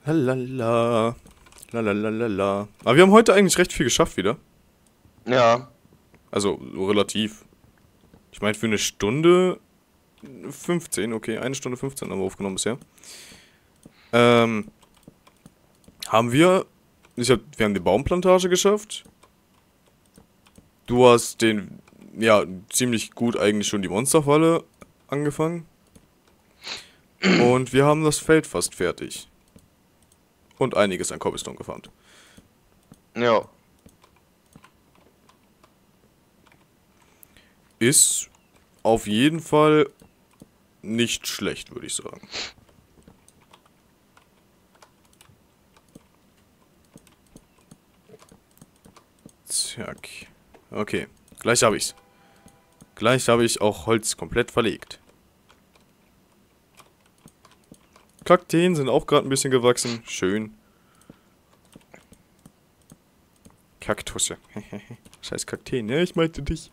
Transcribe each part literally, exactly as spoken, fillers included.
Lalala. Lalalala. Aber wir haben heute eigentlich recht viel geschafft wieder. Ja. Also, so relativ. Ich meine, für eine Stunde fünfzehn, okay, eine Stunde fünfzehn haben wir aufgenommen bisher. Ähm, haben wir, ich hab, wir haben die Baumplantage geschafft. Du hast den, ja, ziemlich gut eigentlich schon die Monsterfalle angefangen. Und wir haben das Feld fast fertig. Und einiges an Cobblestone gefarmt. Ja. Ist auf jeden Fall nicht schlecht, würde ich sagen. Zack. Okay, gleich habe ich's. Gleich habe ich auch Holz komplett verlegt. Kakteen sind auch gerade ein bisschen gewachsen. Schön. Kaktusse. Scheiß Kakteen, ja, ich meinte dich.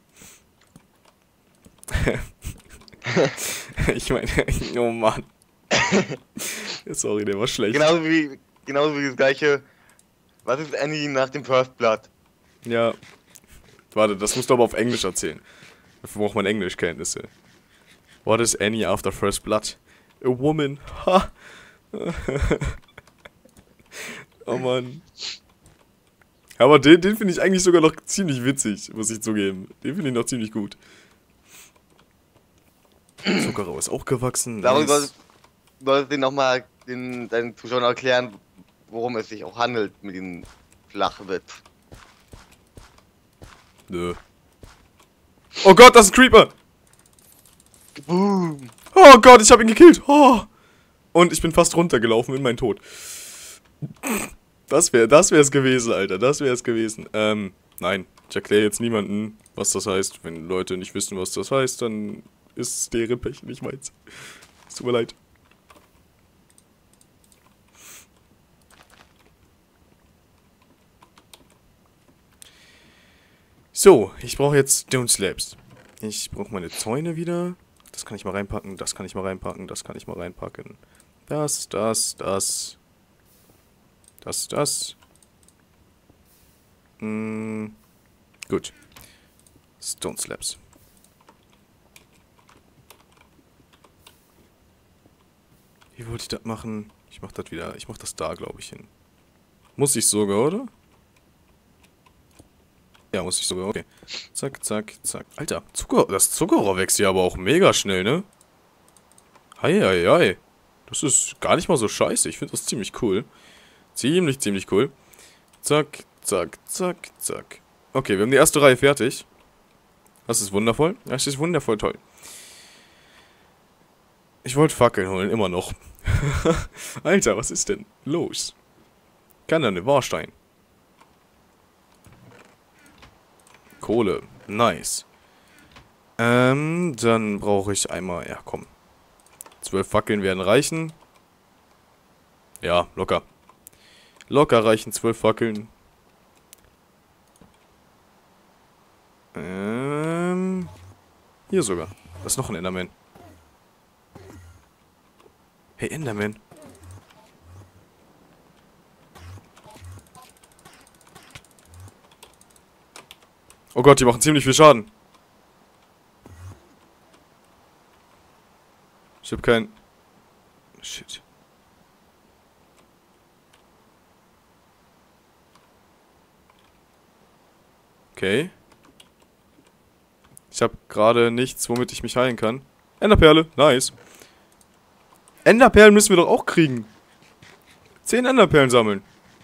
Ich meine, oh Mann. Sorry, der war schlecht. Genauso wie, genauso wie das gleiche. Was ist Annie nach dem First Blood? Ja. Warte, das musst du aber auf Englisch erzählen. Dafür braucht man Englischkenntnisse. What is Annie after first blood? A woman. Ha. Oh Mann. Aber den, den finde ich eigentlich sogar noch ziemlich witzig, muss ich zugeben. Den finde ich noch ziemlich gut. Zuckerrohr ist auch gewachsen. Darüber Nice. solltest du nochmal den, deinen Zuschauern erklären, worum es sich auch handelt mit dem Flachwitz. Nö. Oh Gott, das ist ein Creeper! Boom. Oh Gott, ich habe ihn gekillt! Oh. Und ich bin fast runtergelaufen in meinen Tod. Das wäre das wär's gewesen, Alter. Das wäre es gewesen. Ähm, nein. Ich erkläre jetzt niemandem, was das heißt. Wenn Leute nicht wissen, was das heißt, dann ist es deren Pech, nicht meins. Es tut mir leid. So, ich brauche jetzt Stone Slabs. Ich brauche meine Zäune wieder. Das kann ich mal reinpacken, das kann ich mal reinpacken, das kann ich mal reinpacken. Das, das, das. Das, das. Hm, gut. Stone Slabs. Wie wollte ich das machen? Ich mach das wieder. Ich mach das da, glaube ich, hin. Muss ich sogar, oder? Ja, muss ich sogar. Okay. Zack, zack, zack. Alter, Zucker, das Zuckerrohr wächst hier aber auch mega schnell, ne? Hei, hei, hei. Das ist gar nicht mal so scheiße. Ich finde das ziemlich cool. Ziemlich, ziemlich cool. Zack, zack, zack, zack. Okay, wir haben die erste Reihe fertig. Das ist wundervoll. Das ist wundervoll toll. Ich wollte Fackeln holen, immer noch. Alter, was ist denn los? Kann da ne Warstein. Kohle. Nice. Ähm, dann brauche ich einmal... Ja, komm. Zwölf Fackeln werden reichen. Ja, locker. Locker reichen zwölf Fackeln. Ähm... Hier sogar. Da ist noch ein Enderman. Hey, Enderman. Oh Gott, die machen ziemlich viel Schaden. Ich hab kein... Shit. Okay. Ich hab gerade nichts, womit ich mich heilen kann. Enderperle, nice. Enderperlen müssen wir doch auch kriegen. Zehn Enderperlen sammeln.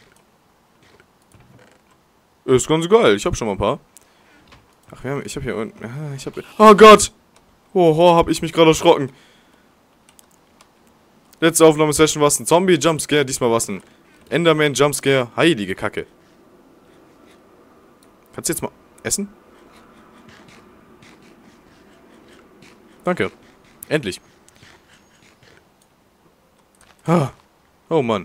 Ist ganz geil, ich hab schon mal ein paar. Ach ja, ich hab hier unten... Ah, ich hab... Oh Gott! Oh, oh, hab ich mich gerade erschrocken. Letzte Aufnahmesession war es ein Zombie, Jumpscare, diesmal war es ein Enderman, Jumpscare, heilige Kacke. Kannst du jetzt mal essen? Danke. Endlich. Ah. Oh Mann.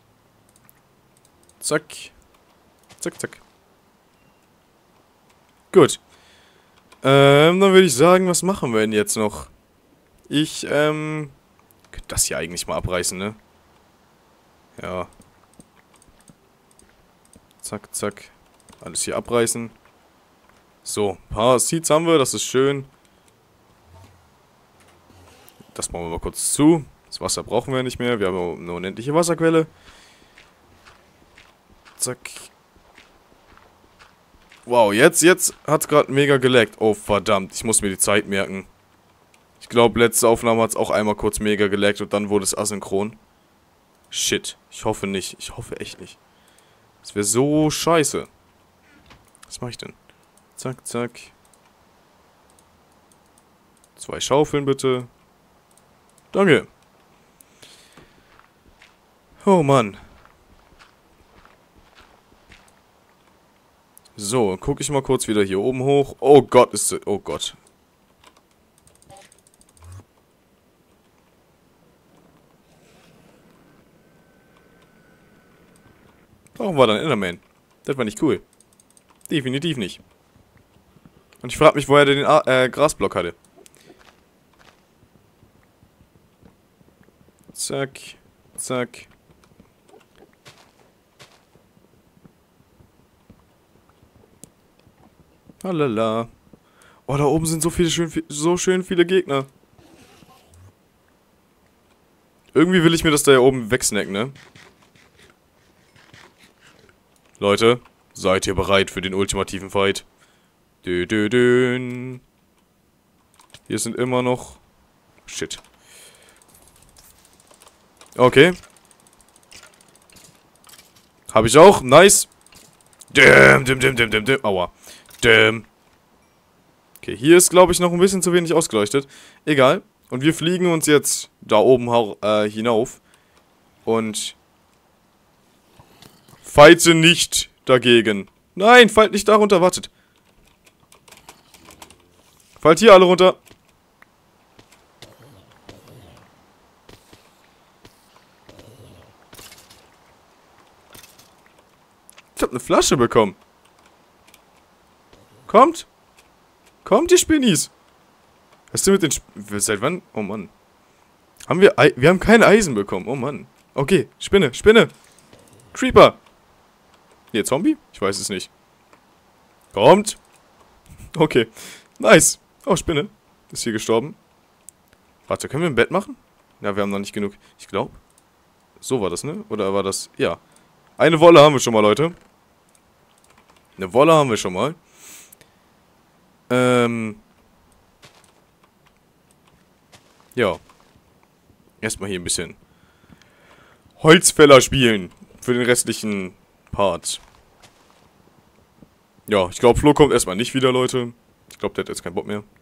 Zack. Zack, zack. Gut. Ähm, dann würde ich sagen, was machen wir denn jetzt noch? Ich, ähm... könnte das hier eigentlich mal abreißen, ne? Ja. Zack, zack. Alles hier abreißen. So, ein paar Seeds haben wir, das ist schön. Das machen wir mal kurz zu. Das Wasser brauchen wir nicht mehr. Wir haben eine unendliche Wasserquelle. Zack. Wow, jetzt, jetzt hat es gerade mega geleckt. Oh, verdammt. Ich muss mir die Zeit merken. Ich glaube, letzte Aufnahme hat es auch einmal kurz mega geleckt und dann wurde es asynchron. Shit. Ich hoffe nicht. Ich hoffe echt nicht. Das wäre so scheiße. Was mache ich denn? Zack, zack. Zwei Schaufeln bitte. Danke. Oh Mann. So, gucke ich mal kurz wieder hier oben hoch. Oh Gott, ist... Oh Gott. Warum war da ein Enderman? Das war nicht cool. Definitiv nicht. Und ich frage mich, woher der den A äh, Grasblock hatte. Zack. Zack. Halala. Oh, da oben sind so viele schön, so schön viele Gegner. Irgendwie will ich mir das da hier oben wegsnacken, ne? Leute, seid ihr bereit für den ultimativen Fight? Dö, dö, dö. Hier sind immer noch... Shit. Okay. Habe ich auch. Nice. Dim, dim, dim, dim, dim, dim. Aua. Dim. Okay, hier ist, glaube ich, noch ein bisschen zu wenig ausgeleuchtet. Egal. Und wir fliegen uns jetzt da oben äh, hinauf. Und... Fighte nicht dagegen. Nein, fallt nicht darunter. Wartet. Fallt hier alle runter. Ich hab eine Flasche bekommen. Kommt. Kommt, ihr Spinnis. Was ist denn mit den Sp Seit wann? Oh Mann. Haben wir... Ei wir haben kein Eisen bekommen. Oh Mann. Okay, Spinne, Spinne. Creeper. Hier, Zombie? Ich weiß es nicht. Kommt. Okay. Nice. Oh, Spinne. Ist hier gestorben. Warte, können wir ein Bett machen? Ja, wir haben noch nicht genug. Ich glaube. So war das, ne? Oder war das... Ja. Eine Wolle haben wir schon mal, Leute. Eine Wolle haben wir schon mal. Ähm... Ja. Erstmal hier ein bisschen Holzfäller spielen. Für den restlichen Part. Ja, ich glaube, Flo kommt erstmal nicht wieder, Leute. Ich glaube, der hat jetzt keinen Bock mehr.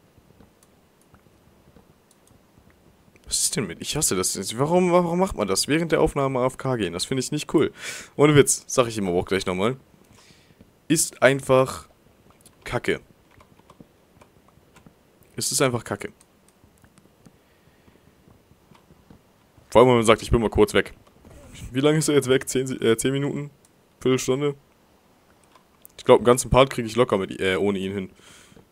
Was ist denn mit? Ich hasse das. Warum, warum macht man das? Während der Aufnahme A F K gehen. Das finde ich nicht cool. Ohne Witz. Sag ich ihm aber auch gleich nochmal. Ist einfach Kacke. Es ist einfach Kacke. Vor allem, wenn man sagt, ich bin mal kurz weg. Wie lange ist er jetzt weg? Zehn, äh, zehn Minuten? Viertelstunde? Ich glaube, einen ganzen Part kriege ich locker mit, äh, ohne ihn hin.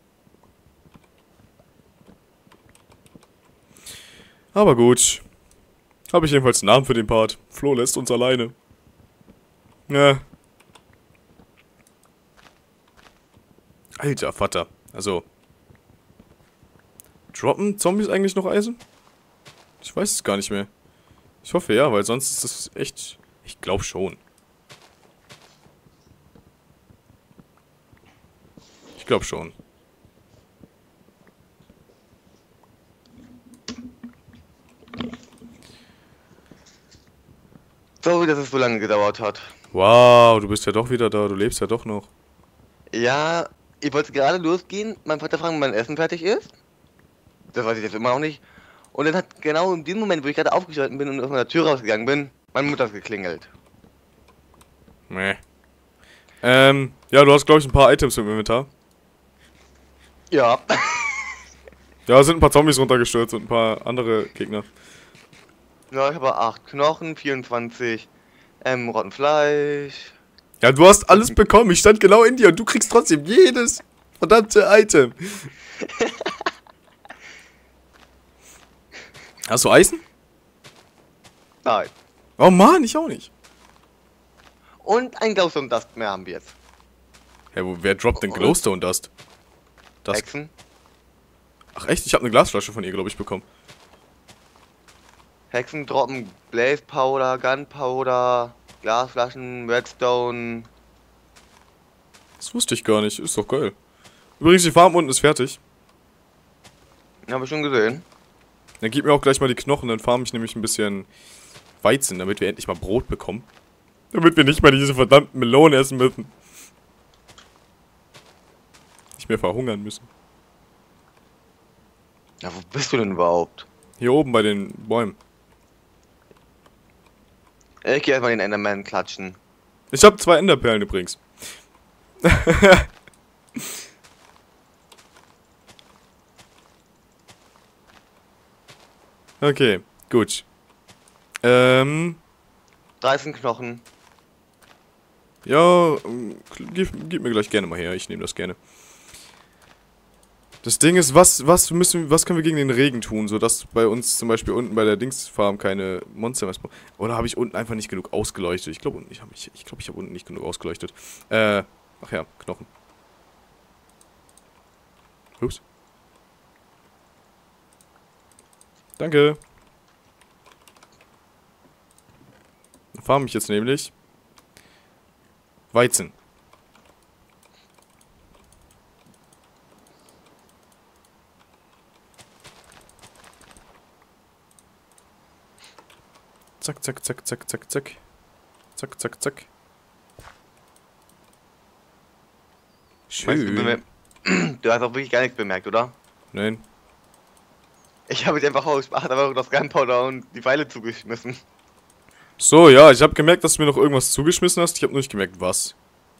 Aber gut. Habe ich jedenfalls einen Namen für den Part. Flo lässt uns alleine. Ja. Alter Vater. Also. Droppen Zombies eigentlich noch Eisen? Ich weiß es gar nicht mehr. Ich hoffe ja, weil sonst ist das echt... Ich glaube schon. Ich glaube schon. Sorry, dass es so lange gedauert hat. Wow, du bist ja doch wieder da. Du lebst ja doch noch. Ja, ich wollte gerade losgehen, mein Vater fragen, wann mein Essen fertig ist. Das weiß ich jetzt immer noch nicht. Und dann hat genau in dem Moment, wo ich gerade aufgestanden bin und aus meiner Tür rausgegangen bin, meine Mutter hat geklingelt. Meh. Ähm, ja, du hast, glaube ich, ein paar Items im Inventar. Ja. Ja, sind ein paar Zombies runtergestürzt und ein paar andere Gegner. Ja, ich habe acht Knochen, vierundzwanzig ähm, rotten Fleisch. Ja, du hast alles bekommen. Ich stand genau in dir und du kriegst trotzdem jedes verdammte Item. Hast du Eisen? Nein. Oh Mann, ich auch nicht. Und ein Glowstone Dust mehr haben wir jetzt. Hä, wo, wer droppt denn Glowstone Dust? Das. Hexen. Ach echt? Ich habe eine Glasflasche von ihr, glaube ich, bekommen. Hexen droppen Blaze Powder, Gunpowder, Glasflaschen, Redstone. Das wusste ich gar nicht. Ist doch geil. Übrigens, die Farm unten ist fertig. Habe ich schon gesehen. Dann gib mir auch gleich mal die Knochen, dann farm ich nämlich ein bisschen Weizen, damit wir endlich mal Brot bekommen. Damit wir nicht mal diese verdammten Melonen essen müssen. Nicht mehr verhungern müssen. Ja, wo bist du denn überhaupt? Hier oben bei den Bäumen. Ich geh erstmal den Enderman klatschen. Ich habe zwei Enderperlen übrigens. Okay, gut. Ähm, dreizehn Knochen. ja, gib, gib mir gleich gerne mal her, ich nehme das gerne. Das Ding ist, was, was müssen, was können wir gegen den Regen tun, sodass bei uns zum Beispiel unten bei der Dingsfarm keine Monster mehr spawnen? Oder habe ich unten einfach nicht genug ausgeleuchtet? Ich glaube, ich habe ich, ich, glaub, ich habe unten nicht genug ausgeleuchtet. Äh, ach ja, Knochen. Ups. Danke. Dann farm ich jetzt nämlich Weizen. Zack, zack, zack, zack, zack, zack. Zack, zack, zack. Weißt du, Schön. du hast auch wirklich gar nichts bemerkt, oder? Nein. Ich habe jetzt einfach ausgespart, aber das Gunpowder und die Pfeile zugeschmissen. So, ja, ich habe gemerkt, dass du mir noch irgendwas zugeschmissen hast. Ich habe nur nicht gemerkt, was.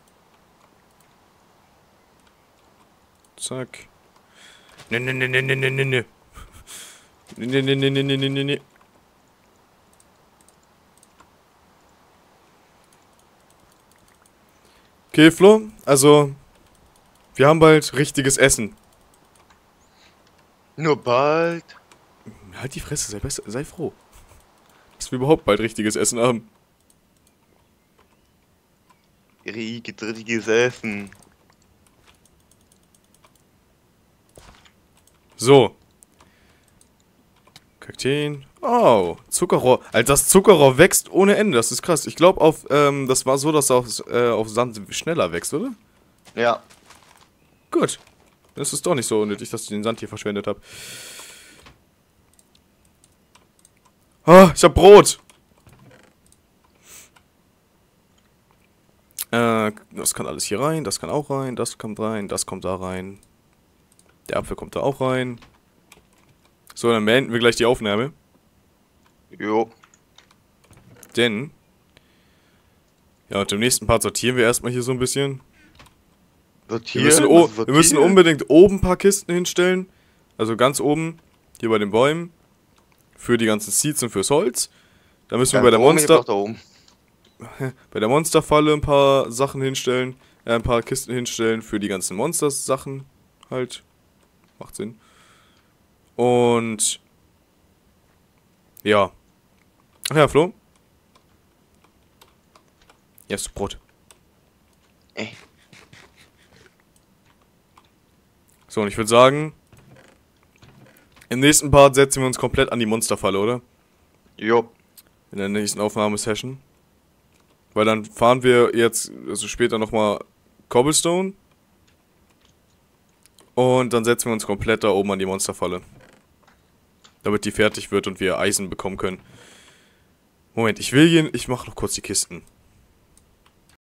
Zack. Ne, ne, ne, ne, ne, ne, ne, ne. Ne, ne, ne, ne, ne, ne, ne, ne. Okay, Flo, also, wir haben bald richtiges Essen. Nur bald. Halt die Fresse, sei, besser, sei froh. Dass wir überhaupt bald richtiges Essen haben. Richtiges Essen. So. Kakteen. Oh, Zuckerrohr. Alter, das Zuckerrohr wächst ohne Ende. Das ist krass. Ich glaube, auf, ähm, das war so, dass er auf, äh, auf Sand schneller wächst, oder? Ja. Gut. Dann ist es doch nicht so unnötig, dass ich den Sand hier verschwendet habe. Ah, ich hab Brot. Äh, das kann alles hier rein, das kann auch rein, das kommt rein, das kommt da rein. Der Apfel kommt da auch rein. So, dann beenden wir gleich die Aufnahme. Jo. Denn... Ja, und im nächsten Part sortieren wir erstmal hier so ein bisschen. Wir müssen, o wir müssen unbedingt oben ein paar Kisten hinstellen. Also ganz oben, hier bei den Bäumen. Für die ganzen Seeds und fürs Holz. Da müssen wir bei der Monster... bei der Monsterfalle ein paar Sachen hinstellen. Äh, ein paar Kisten hinstellen für die ganzen Monsters-Sachen. Halt. Macht Sinn. Und... Ja. Ach ja, Flo. Hier hast du Brot. Äh. So, und ich würde sagen... Im nächsten Part setzen wir uns komplett an die Monsterfalle, oder? Jo. In der nächsten Aufnahmesession. Weil dann fahren wir jetzt, also später nochmal Cobblestone. Und dann setzen wir uns komplett da oben an die Monsterfalle. Damit die fertig wird und wir Eisen bekommen können. Moment, ich will hier, ich mache noch kurz die Kisten.